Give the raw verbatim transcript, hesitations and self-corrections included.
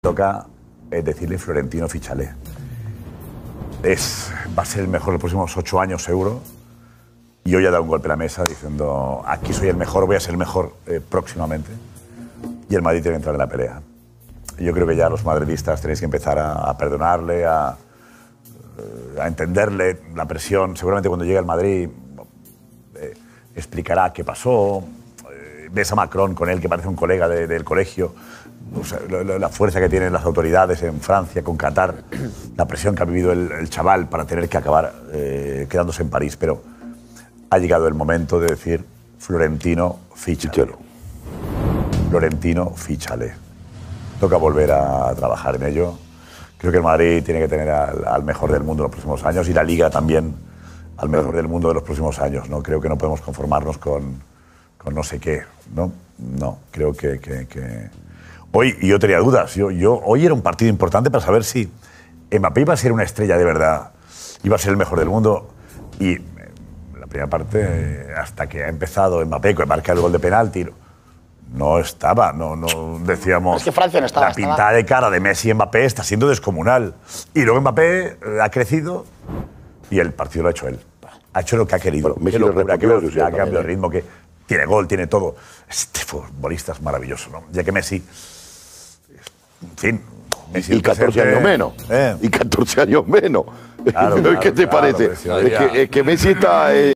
Toca eh, decirle Florentino, fíchale. Es, va a ser el mejor los próximos ocho años seguro. Y hoy ha dado un golpe a la mesa diciendo, aquí soy el mejor, voy a ser el mejor eh, próximamente. Y el Madrid tiene que entrar en la pelea. Yo creo que ya los madridistas tenéis que empezar a, a perdonarle, a, a entenderle la presión. Seguramente cuando llegue al Madrid eh, explicará qué pasó. Eh, ves a Macron con él, que parece un colega de, del colegio. O sea, la, la fuerza que tienen las autoridades en Francia con Qatar, la presión que ha vivido el, el chaval para tener que acabar eh, quedándose en París. Pero ha llegado el momento de decir, Florentino, fíchale. Florentino, fíchale. Toca volver a trabajar en ello. Creo que el Madrid tiene que tener al, al mejor del mundo en los próximos años y la Liga también al mejor del mundo de los próximos años, ¿no? Creo que no podemos conformarnos con, con no sé qué, ¿no? No, creo que... que, que... Hoy, y yo tenía dudas, yo, yo, hoy era un partido importante para saber si Mbappé iba a ser una estrella de verdad, iba a ser el mejor del mundo. Y la primera parte, hasta que ha empezado Mbappé, que marca el gol de penalti, no estaba, no, no decíamos... Es que Francia no estaba. La pintada estaba... de cara de Messi y Mbappé está siendo descomunal. Y luego Mbappé ha crecido y el partido lo ha hecho él. Ha hecho lo que ha querido. Bueno, Messi qué locura, qué velocidad, qué cambio de ritmo, que tiene gol, tiene todo. Este futbolista es maravilloso, ¿no? Ya que Messi... En fin... Messi y catorce años menos. Eh. Y catorce años menos. Claro, claro, ¿Qué te claro, parece? Es que, es que Messi está... Eh,